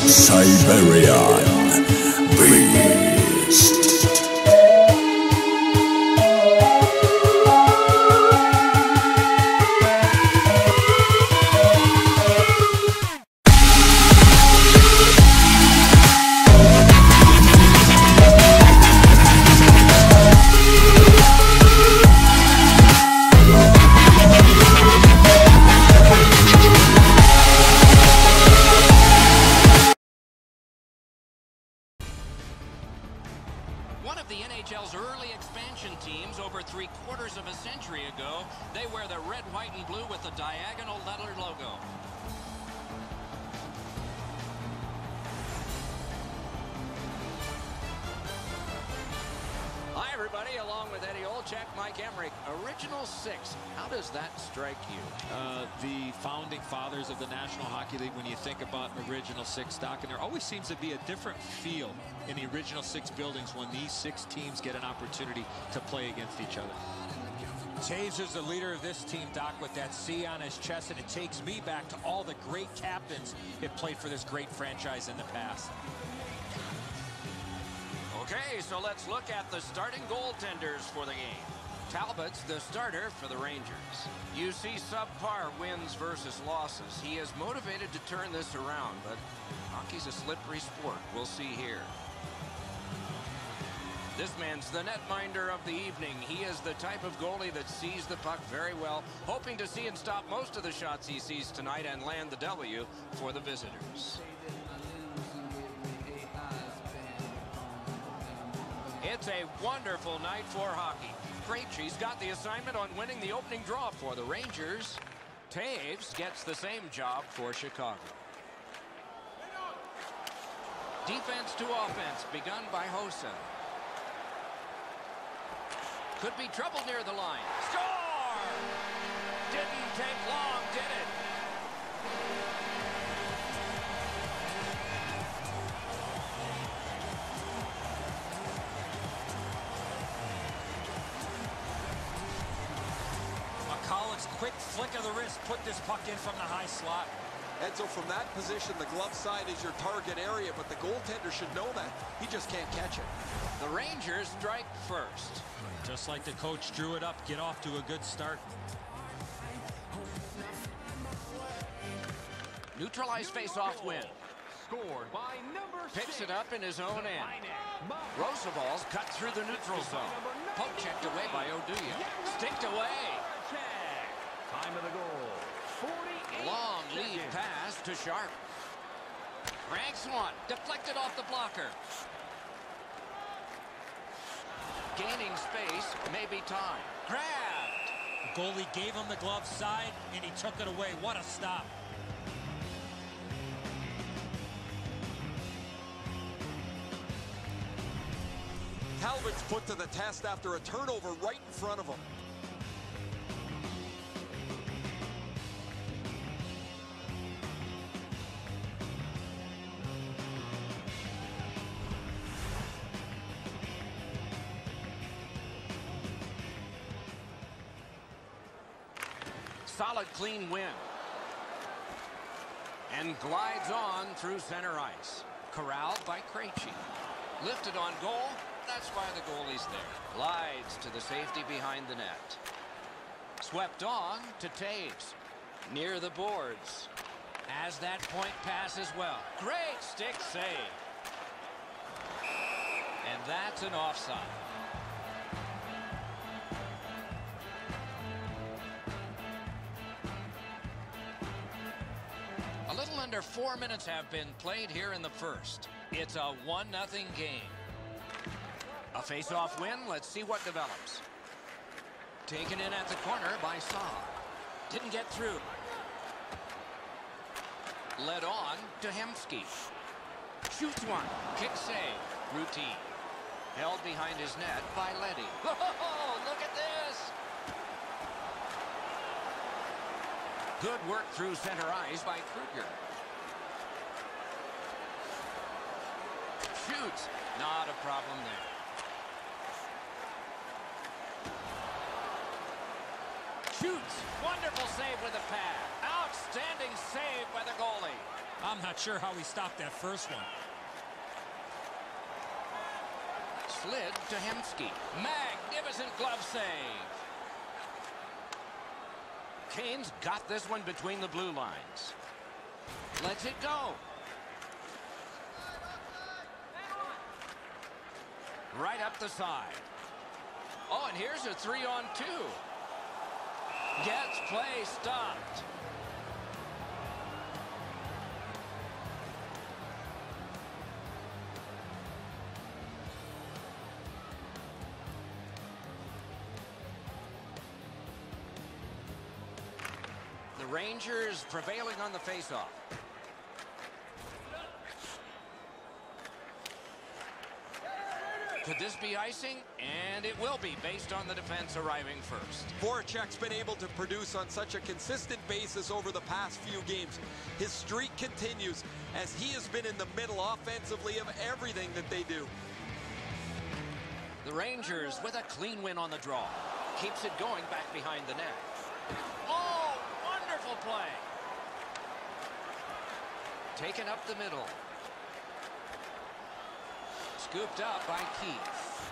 Siberian Beast. One of the NHL's early expansion teams over 3/4 of a century ago, they wear the red, white, and blue with the diagonal letter logo. Hi, everybody. Along with Eddie Olczyk, Mike Emrick. Original Six. How does that strike you? The founding fathers of the National Hockey League, when you think about Original Six, Doc, and there always seems to be a different feel in the Original Six buildings when these six teams get an opportunity to play against each other. Toews is the leader of this team, Doc, with that C on his chest, and it takes me back to all the great captains that played for this great franchise in the past. Okay, so let's look at the starting goaltenders for the game. Talbot's the starter for the Rangers. You see subpar wins versus losses. He is motivated to turn this around, but hockey's a slippery sport. We'll see here. This man's the netminder of the evening. He is the type of goalie that sees the puck very well, hoping to see and stop most of the shots he sees tonight and land the W for the visitors. It's a wonderful night for hockey. Krejci's got the assignment on winning the opening draw for the Rangers. Toews gets the same job for Chicago. Defense to offense begun by Hossa. Could be trouble near the line. Score! Didn't take long, did it? McCulloch's quick flick of the wrist put this puck in from the high slot. Edzo, from that position, the glove side is your target area, but the goaltender should know that. He just can't catch it. The Rangers strike first. Just like the coach drew it up, get off to a good start. Neutralized face-off win. Scored by number Picks 6. it up in his own end. Roosevelt's cut through the neutral zone. Poke checked away by Oduya. Sticked away. Time of the goal. 48 Long lead seconds. pass to Sharp. Ranks one. Deflected off the blocker. Gaining space. Maybe time. Grabbed. The goalie gave him the glove side, and he took it away. What a stop. Talbot's put to the test after a turnover right in front of him. Solid, clean win. And glides on through center ice. Corralled by Krejci. Lifted on goal. That's why the goalie's there. Glides to the safety behind the net. Swept on to Toews. Near the boards. Has that point pass as well. Great stick save. And that's an offside. A little under 4 minutes have been played here in the first. It's a 1-0 game. A face-off win. Let's see what develops. Taken in at the corner by Saar. Didn't get through. Led on to Hemsky. Shoots one. Kick save. Routine. Held behind his net by Leddy. Oh, look at this. Good work through center ice by Kruger. Shoots. Not a problem there. Shoots. Wonderful save with a pad. Outstanding save by the goalie. I'm not sure how he stopped that first one. Slid to Hemsky. Magnificent glove save. Canes got this one between the blue lines. Lets it go. Right up the side. Oh, and here's a 3-on-2. Gets play stopped. The Rangers prevailing on the faceoff. Could this be icing? And it will be, based on the defense arriving first. Voracek's been able to produce on such a consistent basis over the past few games. His streak continues as he has been in the middle offensively of everything that they do. The Rangers with a clean win on the draw. Keeps it going back behind the net. Oh, wonderful play. Taken up the middle. Scooped up by Keith.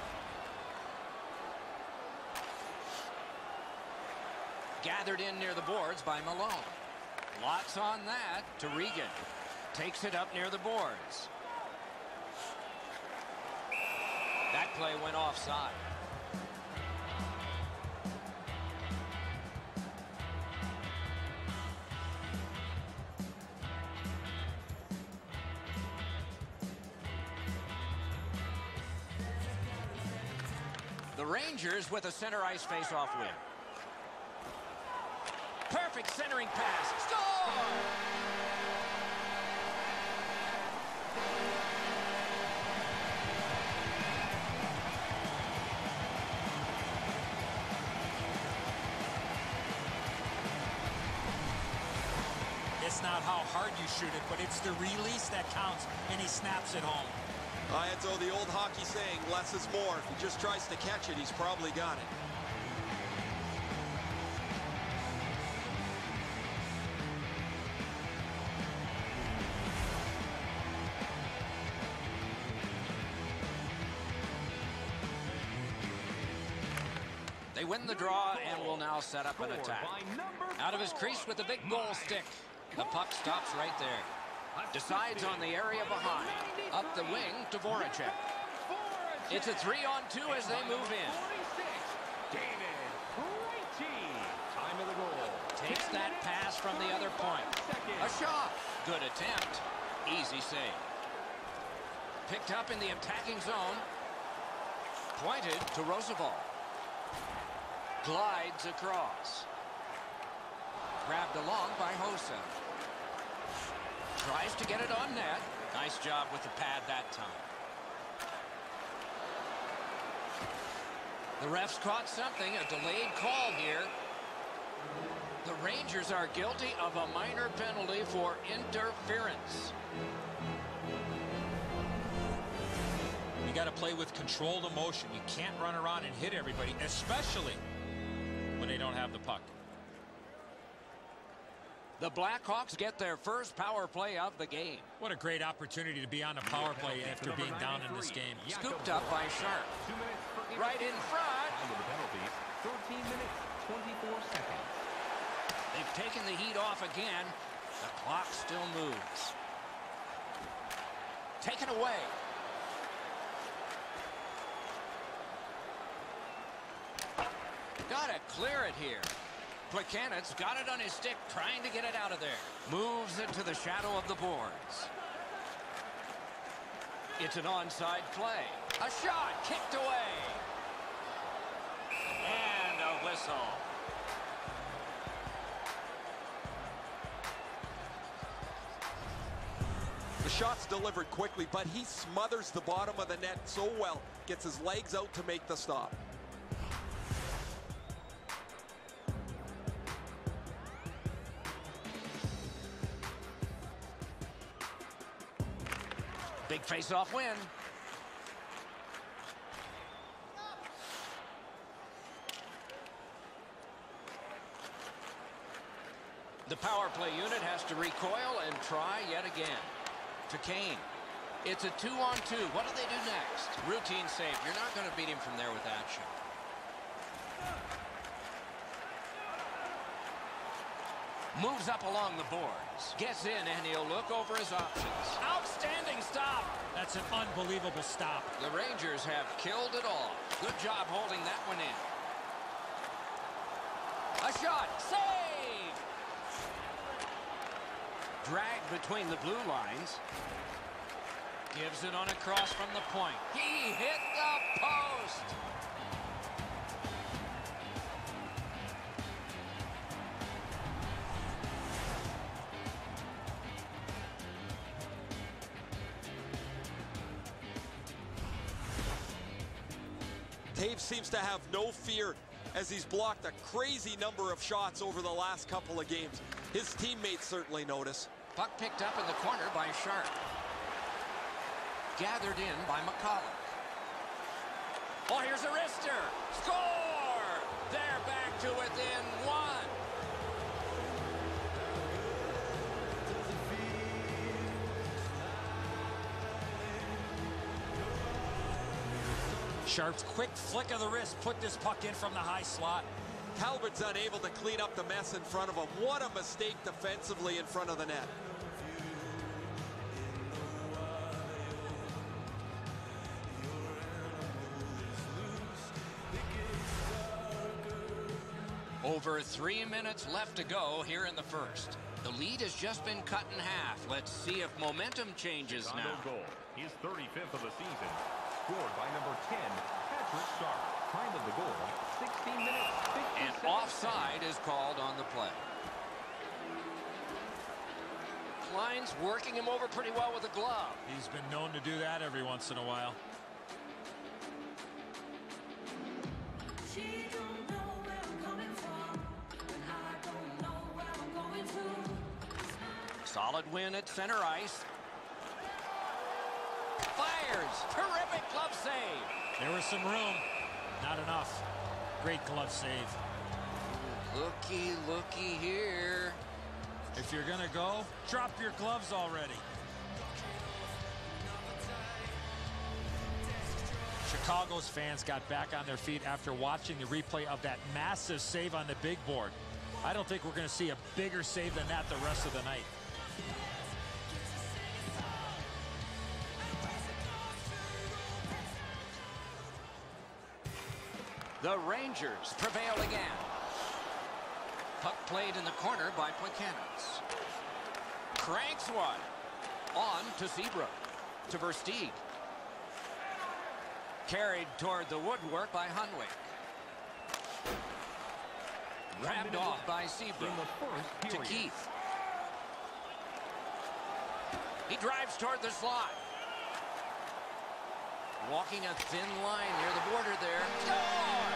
Gathered in near the boards by Malone. Lots on that to Regan. Takes it up near the boards. That play went offside. The Rangers with a center ice face-off win. Perfect centering pass. Score! It's not how hard you shoot it, but it's the release that counts, and he snaps it home. And so the old hockey saying, less is more. If he just tries to catch it, he's probably got it. They win the draw and will now set up an attack. Out of his crease with the big goal stick. The puck stops right there. Decides on the area behind. Up the wing to Voracek. It's a 3-on-2 as they move in. Time of the goal. Takes that pass from the other point. A shot. Good attempt. Easy save. Picked up in the attacking zone. Pointed to Roosevelt. Glides across. Grabbed along by Hossa. Tries to get it on net. Nice job with the pad that time. The refs caught something, a delayed call here. The Rangers are guilty of a minor penalty for interference. You got to play with controlled emotion. You can't run around and hit everybody, especially when they don't have the puck. The Blackhawks get their first power play of the game. What a great opportunity to be on a power play after being down in this game. Scooped up by Sharp. 2 minutes for each. Right in front. Time of the penalties, 13 minutes, 24 seconds. They've taken the heat off again. The clock still moves. Taken away. Gotta clear it here. Plekanec's got it on his stick, trying to get it out of there. Moves it to the shadow of the boards. It's an onside play. A shot kicked away. And a whistle. The shot's delivered quickly, but he smothers the bottom of the net so well. Gets his legs out to make the stop. Big face-off win. The power play unit has to recoil and try yet again. To Kane. It's a 2-on-2. What do they do next? Routine save. You're not going to beat him from there with that shot. Moves up along the boards. Gets in, and he'll look over his options. Outstanding stop. That's an unbelievable stop. The Rangers have killed it all. Good job holding that one in. A shot. Save! Drag between the blue lines. Gives it on a cross from the point. He hit the post. Toews seems to have no fear as he's blocked a crazy number of shots over the last couple of games. His teammates certainly notice. Puck picked up in the corner by Sharp. Gathered in by McCulloch. Oh, here's a wrister. Score! They're back to within one. Sharp's quick flick of the wrist put this puck in from the high slot. Talbot's unable to clean up the mess in front of him. What a mistake defensively in front of the net. Over 3 minutes left to go here in the first. The lead has just been cut in half. Let's see if momentum changes Toronto now. goal, his 35th of the season. Scored by number 10, Patrick Sharp. Time of the goal, 16 minutes, 50 And seconds. offside is called on the play. Klein's working him over pretty well with a glove. He's been known to do that every once in a while. She don't know where I'm coming from, and I don't know where I'm going to. Solid win at center ice. Fires. Terrific glove save. There was some room. Not enough. Great glove save. Looky, looky here. If you're going to go, drop your gloves already. Chicago's fans got back on their feet after watching the replay of that massive save on the big board. I don't think we're going to see a bigger save than that the rest of the night. The Rangers prevail again. Puck played in the corner by Plekanec. Cranks one. On to Seabrook. To Versteeg. Carried toward the woodwork by Hunwick. Grabbed off by Seabrook. In the first To period. Keith. He drives toward the slot. Walking a thin line near the border there. Score!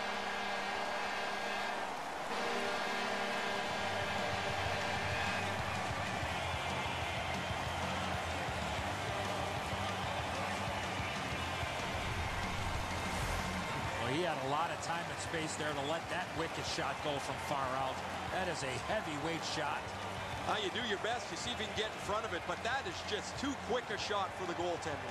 Well, he had a lot of time and space there to let that wicked shot go from far out. That is a heavyweight shot. Now you do your best to see if you can get in front of it, but that is just too quick a shot for the goaltender.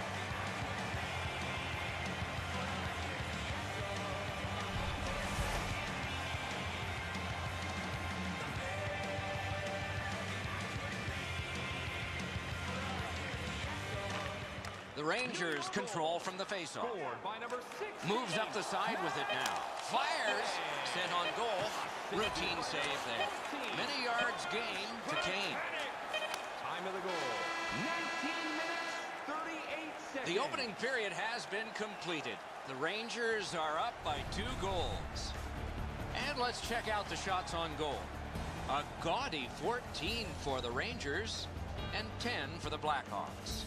The Rangers control from the faceoff. Scored by number 6. Moves up the side with it now. Fires. Sent on goal. Routine save there. Many yards gained to Kane. Time of the goal, 19 minutes, 38 seconds. The opening period has been completed. The Rangers are up by 2 goals. And let's check out the shots on goal. A gaudy 14 for the Rangers and 10 for the Blackhawks.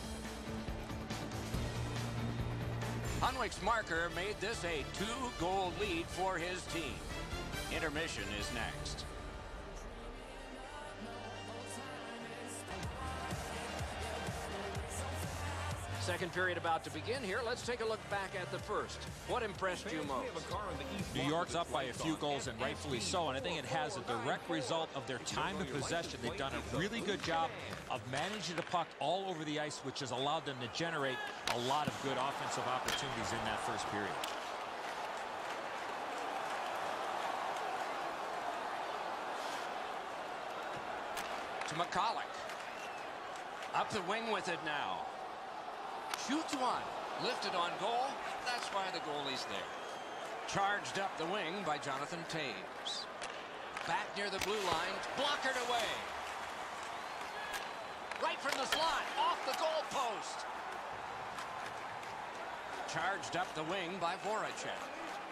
Hunwick's marker made this a 2-goal lead for his team. Intermission is next. Second period about to begin here. Let's take a look back at the first. What impressed you most? New York's up by a few goals, and rightfully so, and I think it has a direct result of their time of possession. They've done a really good job of managing the puck all over the ice, which has allowed them to generate a lot of good offensive opportunities in that first period. To McCulloch. Up the wing with it now. Shoots one. Lifted on goal. That's why the goalie's there. Charged up the wing by Jonathan Toews. Back near the blue line. Blockered away. Right from the slot. Off the goal post. Charged up the wing by Voracek.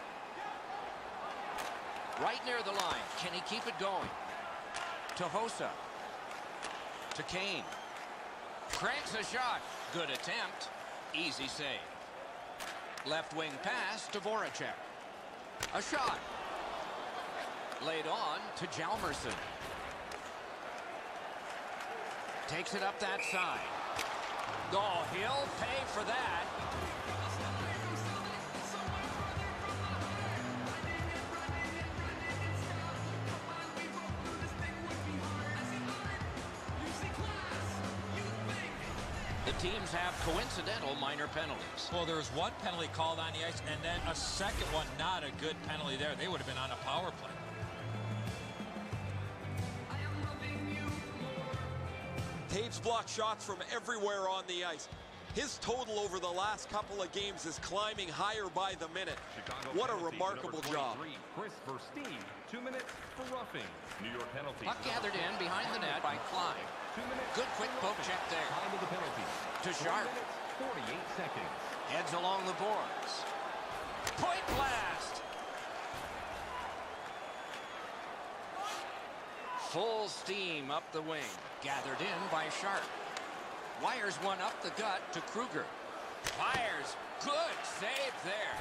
Right near the line. Can he keep it going? To Hossa. To Kane. Cranks a shot. Good attempt. Easy save. Left wing pass to Voracek. A shot. Laid on to Hjalmarsson. Takes it up that side. Oh, he'll pay for that. The teams have coincidental minor penalties. Well, there was one penalty called on the ice, and then a second one, not a good penalty there. They would have been on a power play. Toews blocked shots from everywhere on the ice. His total over the last couple of games is climbing higher by the minute. What a remarkable job. Chris Versteeg, 2 minutes for roughing. New York penalty. Puck gathered in behind the net by Klein. 2 minutes. Good quick poke check there. Time of the penalty. To 4 Sharp. minutes, 48 seconds. Heads along the boards. Point blast! Full steam up the wing. Gathered in by Sharp. Wires one up the gut to Kruger. Fires. Good save there.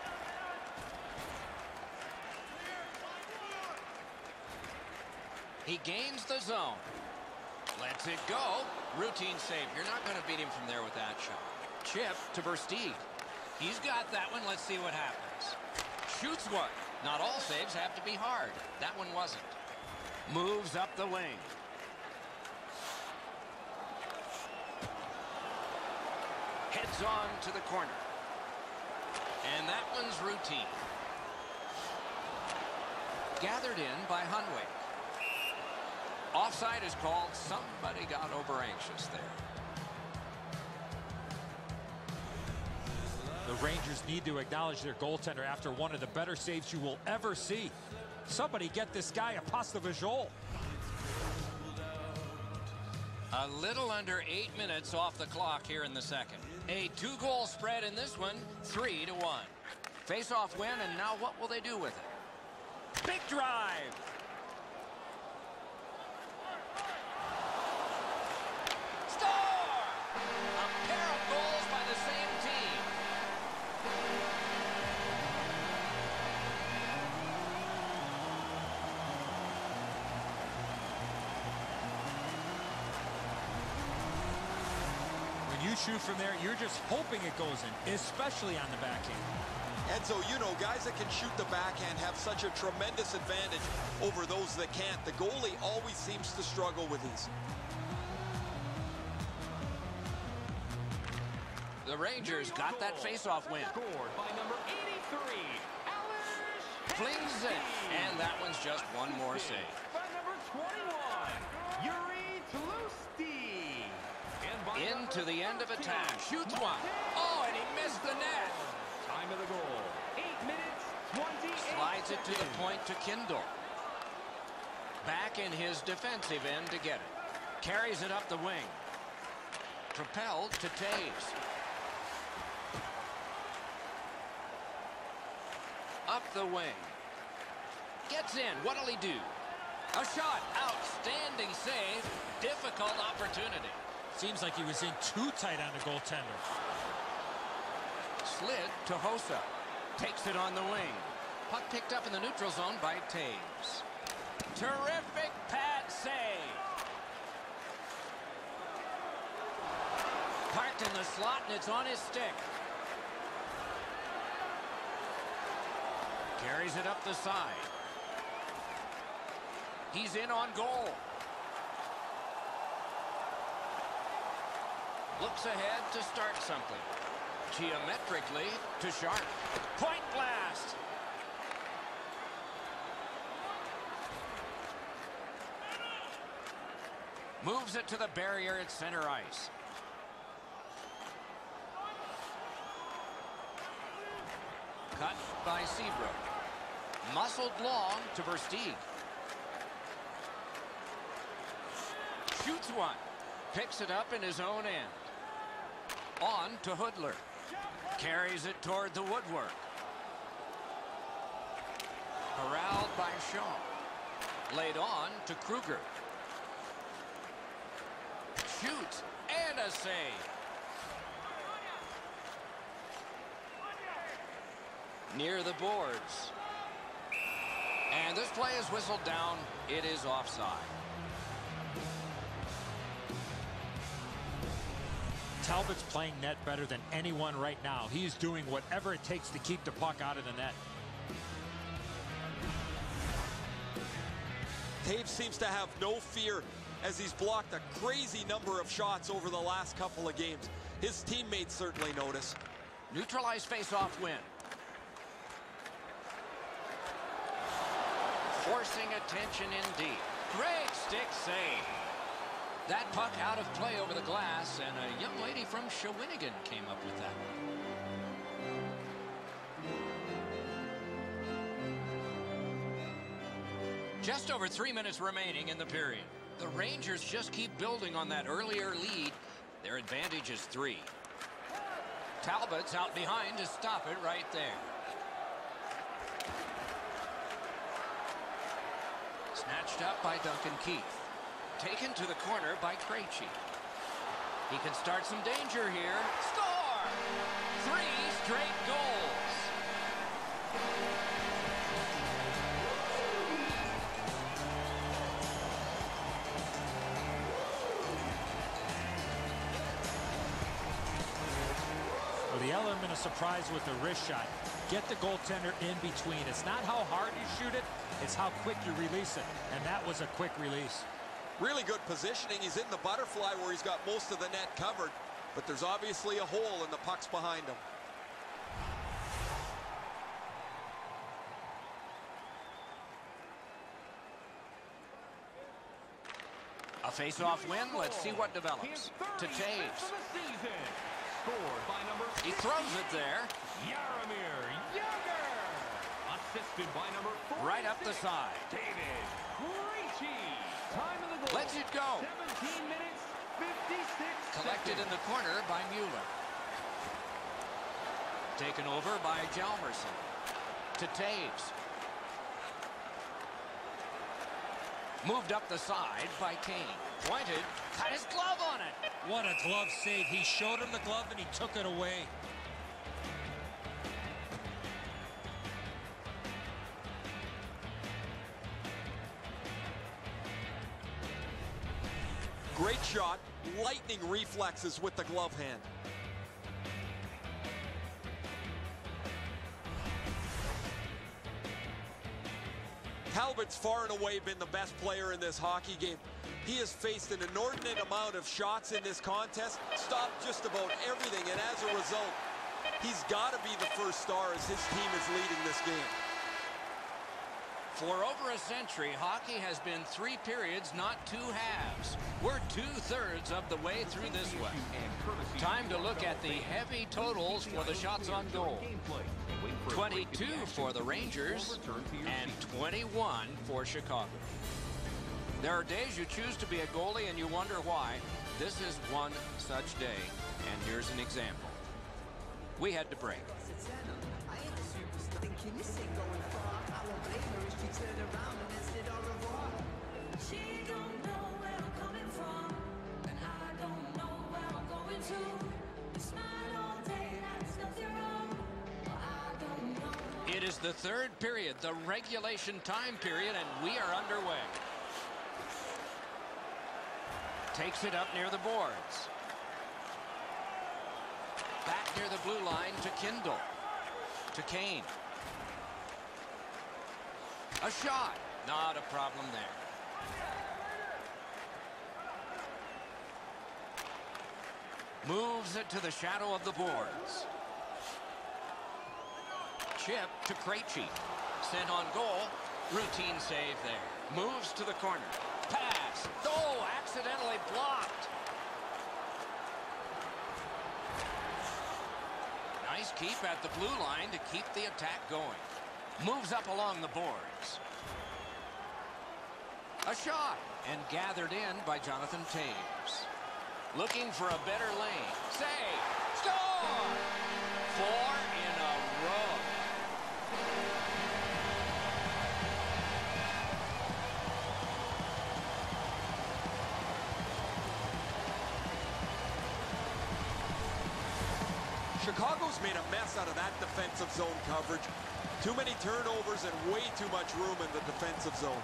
He gains the zone. Lets it go. Routine save. You're not going to beat him from there with that shot. Chip to Versteeg. He's got that one. Let's see what happens. Shoots one. Not all saves have to be hard. That one wasn't. Moves up the wing. Heads on to the corner. And that one's routine. Gathered in by Hunwick. Offside is called. Somebody got over anxious there. The Rangers need to acknowledge their goaltender after one of the better saves you will ever see. Somebody get this guy a pasta visual. A little under 8 minutes off the clock here in the second. A 2-goal spread in this one, 3-1. Face-off win, and now what will they do with it? Big drive! Score! A pair of goals by the same team. When you shoot from there, you're just hoping it goes in, especially on the backhand. Enzo, you know, guys that can shoot the backhand have such a tremendous advantage over those that can't. The goalie always seems to struggle with these. The Rangers got that face-off win. Scored by number 83, Alex Flings it, and that one's just one more save. by number 21, Yuri Tlusty. And by Into number the end of 13, attack. Shoots one. Oh, and he missed the net. Time of the goal, 8 minutes, 28 Slides it to the seconds. point to Kindle. Back in his defensive end to get it. Carries it up the wing. Propelled to Toews. Up the wing. Gets in. What'll he do? A shot. Outstanding save. Difficult opportunity. Seems like he was in too tight on the goaltender. Slid to Hossa. Takes it on the wing. Puck picked up in the neutral zone by Toews. Terrific pad save. Parked in the slot, and it's on his stick. Carries it up the side. He's in on goal. Looks ahead to start something. Geometrically to Sharp. Point blast. Moves it to the barrier at center ice. Cut by Seabrook. Muscled long to Versteeg. Shoots one. Picks it up in his own end. On to Hoodler. Carries it toward the woodwork. Corralled by Shaw. Laid on to Kruger. Shoots and a save. Near the boards. And this play is whistled down. It is offside. Talbot's playing net better than anyone right now. He's doing whatever it takes to keep the puck out of the net. Toews seems to have no fear as he's blocked a crazy number of shots over the last couple of games. His teammates certainly notice. Neutralized face-off win. Forcing attention indeed. Great stick save. That puck out of play over the glass, and a young lady from Shawinigan came up with that. Just over 3 minutes remaining in the period. The Rangers just keep building on that earlier lead. Their advantage is 3. Talbot's out behind to stop it right there. Snatched up by Duncan Keith. Taken to the corner by Krejci. He can start some danger here. Score! 3 straight goals. Well, the element of surprise with the wrist shot. Get the goaltender in between. It's not how hard you shoot it, it's how quick you release it. And that was a quick release. Really good positioning. He's in the butterfly where he's got most of the net covered, but there's obviously a hole and the puck's behind him. A face-off win. Let's see what develops. To Toews. Scored by number He throws it there. Jaromir Jagr. Assisted by number 46, Right up the side. David Krejci. Time of the goal. Lets it go. 17 minutes, 56 Collected in seconds. the corner by Mueller. Taken over by Hjalmarsson. To Toews. Moved up the side by Kane. Pointed. Got his glove on it. What a glove save. He showed him the glove and he took it away. Great shot. Lightning reflexes with the glove hand. Talbot's far and away been the best player in this hockey game. He has faced an inordinate amount of shots in this contest, stopped just about everything, and as a result, he's got to be the first star as his team is leading this game. For over a century, hockey has been 3 periods, not 2 halves. We're 2/3 of the way through this one. Time to look at the heavy totals for the shots on goal. 22 for the Rangers and 21 for Chicago. There are days you choose to be a goalie and you wonder why. This is one such day, and here's an example. We had to break. She don't know where I'm coming from, and I don't know where I'm going to. You smile all day like there's nothing wrong, but I don't know. It is the 3rd period, the regulation time period, and we are underway. Takes it up near the boards. Back near the blue line to Kindle. To Kane. A shot. Not a problem there. Moves it to the shadow of the boards. Chip to Krejci. Sent on goal. Routine save there. Moves to the corner. Pass. Oh, accidentally blocked. Nice keep at the blue line to keep the attack going. Moves up along the boards. A shot. And gathered in by Jonathan Toews. Looking for a better lane. Save. Score! 4 in a row. Chicago's made a mess out of that defensive zone coverage. Too many turnovers and way too much room in the defensive zone.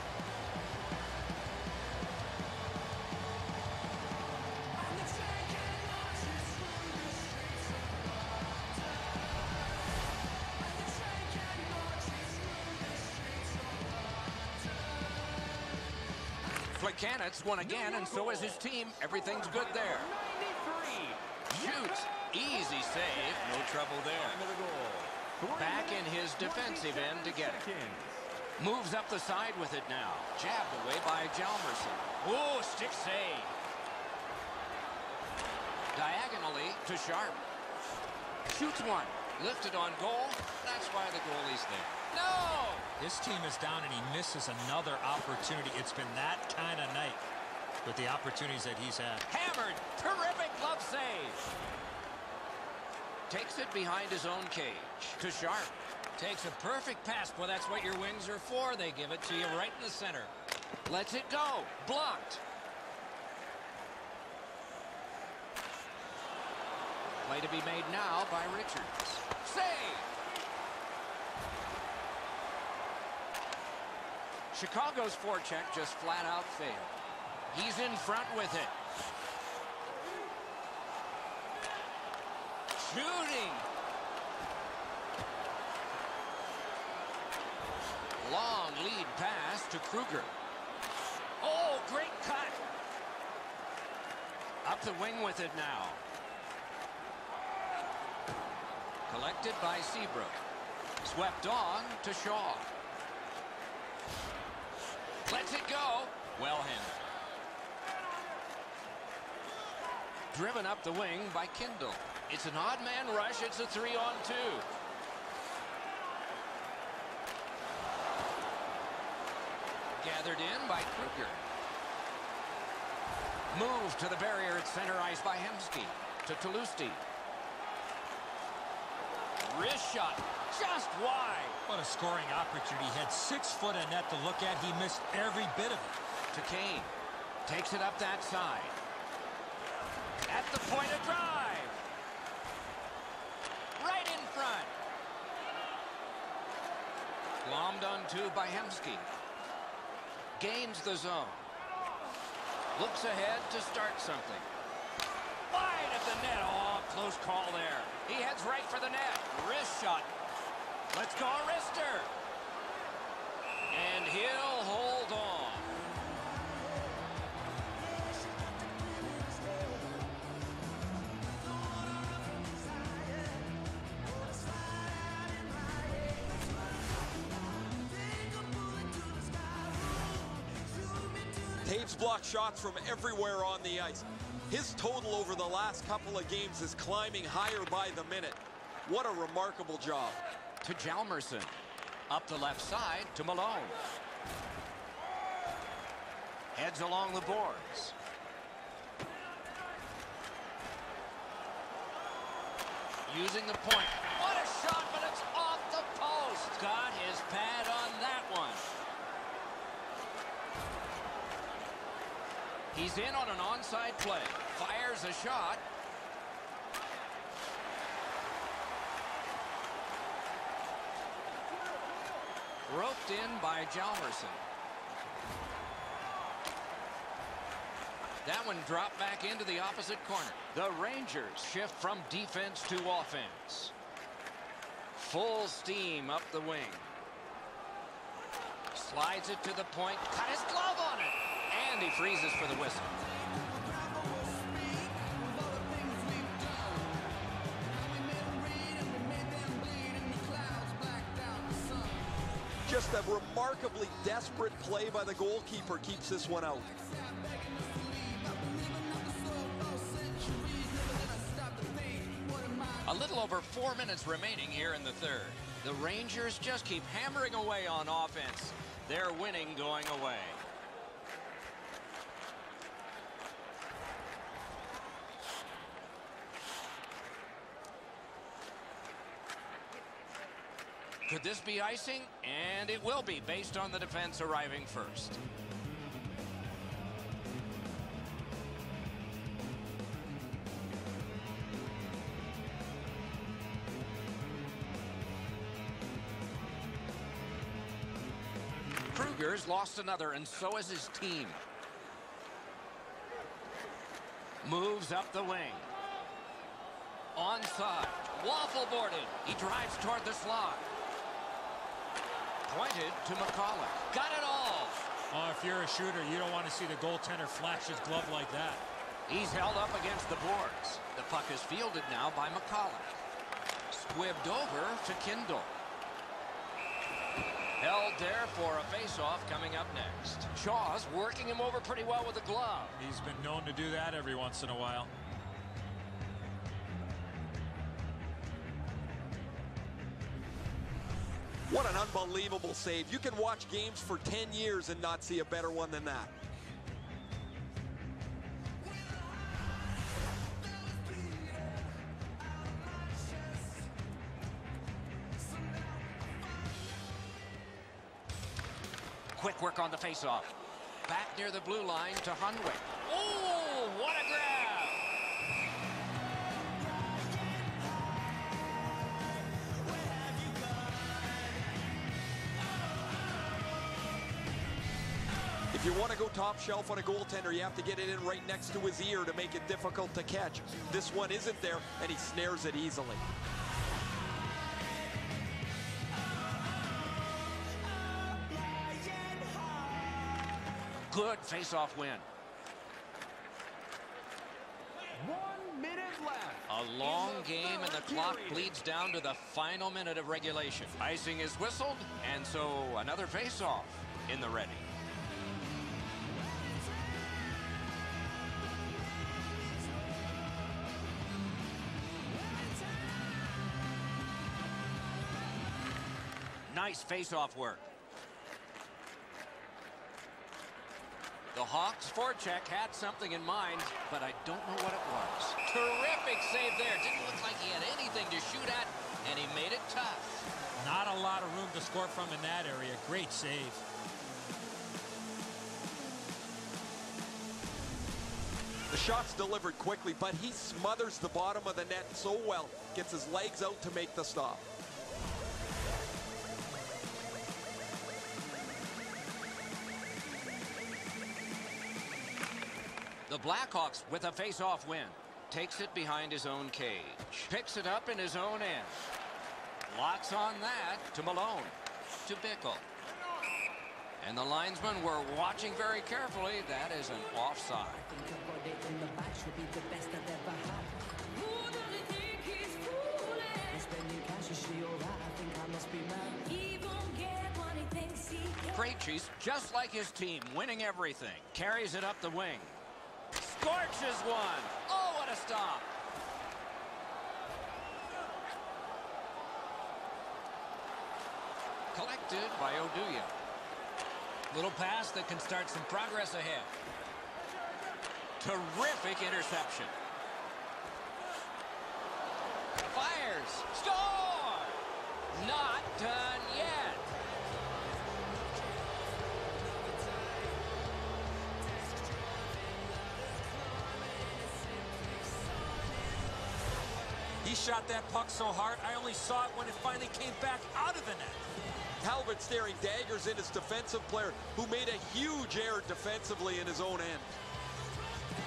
Plekanec won again, and so is his team. Everything's good there. 93. Shoots. Easy save. No trouble there. Time of the goal. 3 Back in minutes, his defensive end to 27 get it. seconds. Moves up the side with it now. Jabbed away by Hjalmarsson. Oh, stick save. Diagonally to Sharp. Shoots one. Lifted on goal. That's why the goalie's there. No! This team is down and he misses another opportunity. It's been that kind of night with the opportunities that he's had. Hammered. Terrific glove save. Takes it behind his own cage to Sharp. Takes a perfect pass. Boy, that's what your wings are for. They give it to you right in the center. Lets it go. Blocked. Play to be made now by Richards. Save. Chicago's forecheck just flat out failed. He's in front with it. Shooting. Long lead pass to Kruger. Oh, great cut. Up the wing with it now. Collected by Seabrook. Swept on to Shaw. Lets it go. Well handled. Driven up the wing by Kindle. It's an odd man rush. It's a 3-on-2. Gathered in by Kruger. Move to the barrier at center ice by Hemsky. To Toulouse. Wrist shot. Just wide. What a scoring opportunity. He had 6 foot in net to look at. He missed every bit of it. To Kane. Takes it up that side. At the point of drive. Right in front. Glommed onto by Hemsky. Gains the zone. Looks ahead to start something. Wide of the net. Oh, close call there. He heads right for the net. Wrist shot. Let's go, wrister. And he'll hold on. Taves blocked shots from everywhere on the ice. His total over the last couple of games is climbing higher by the minute. What a remarkable job. To Hjalmarsson. Up the left side to Malone. Heads along the boards. Using the point. What a shot, but it's off the post. Got his pad on that one. He's in on an onside play. Fires a shot. Roped in by Hjalmarsson. That one dropped back into the opposite corner. The Rangers shift from defense to offense. Full steam up the wing. Slides it to the point. Got his glove on it. And he freezes for the whistle. Just a remarkably desperate play by the goalkeeper keeps this one out. A little over 4 minutes remaining here in the third. The Rangers just keep hammering away on offense. They're winning going away. Could this be icing? And it will be, based on the defense arriving first. Kruger's lost another, and so has his team. Moves up the wing. Onside. Waffle boarded. He drives toward the slot. Pointed to McCulloch. Got it all. Oh, if you're a shooter, you don't want to see the goaltender flash his glove like that. He's held up against the boards. The puck is fielded now by McCulloch. Squibbed over to Kindle. Held there for a face-off coming up next. Shaw's working him over pretty well with a glove. He's been known to do that every once in a while. What an unbelievable save. You can watch games for 10 years and not see a better one than that. Quick work on the faceoff. Back near the blue line to Hunwick. Oh, what a grab! If you want to go top shelf on a goaltender, you have to get it in right next to his ear to make it difficult to catch. This one isn't there, and he snares it easily. Good face-off win. 1 minute left. A long game, and the clock bleeds down to the final minute of regulation. Icing is whistled, and so another face-off in the ready. Nice face-off work. The Hawks forecheck had something in mind, but I don't know what it was. Terrific save there. Didn't look like he had anything to shoot at, and he made it tough. Not a lot of room to score from in that area. Great save. The shot's delivered quickly, but he smothers the bottom of the net so well. Gets his legs out to make the stop. The Blackhawks with a face-off win. Takes it behind his own cage. Picks it up in his own end. Locks on that to Malone. To Bickle. And the linesmen were watching very carefully. That is an offside. Who does he think he's fooling? He won't get what he thinks he can. Krejci's just like his team, winning everything. Carries it up the wing. Scorches one. Oh, what a stop. Collected by Oduya. Little pass that can start some progress ahead. Terrific interception. Fires. Score! Not done yet. He shot that puck so hard, I only saw it when it finally came back out of the net. Talbot staring daggers in his defensive player, who made a huge error defensively in his own end.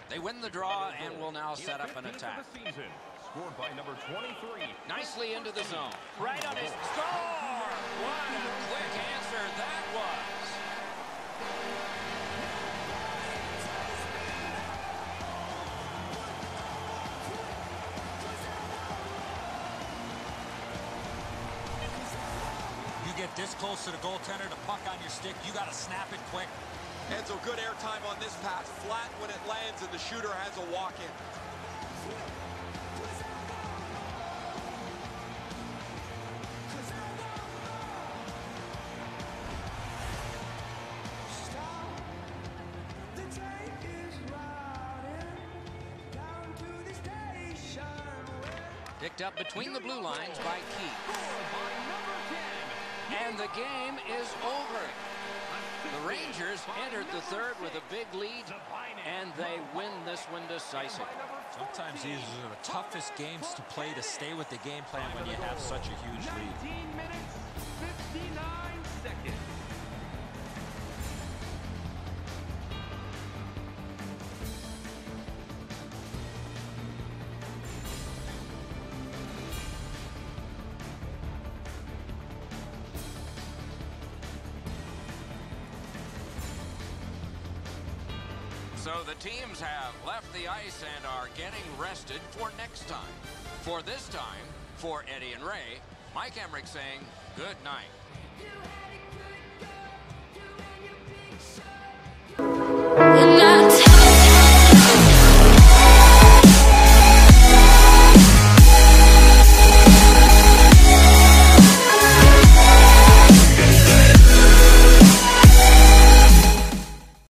They win the draw and will now set up an attack. Scored by number 23. Nicely into the zone. Right on his score! What a quick answer that was. You get this close to the goaltender, the puck on your stick, you got to snap it quick. Enzo, good airtime on this pass. Flat when it lands, and the shooter has a walk-in. Picked up between the blue lines by Keith. And the game is over. The Rangers entered the third with a big lead, and they win this one decisively. Sometimes these are the toughest games to play to stay with the game plan when you have such a huge lead. 19 minutes, 59 seconds. So the teams have left the ice and are getting rested for next time. For this time, for Eddie and Ray, Mike Emrick saying good night. You had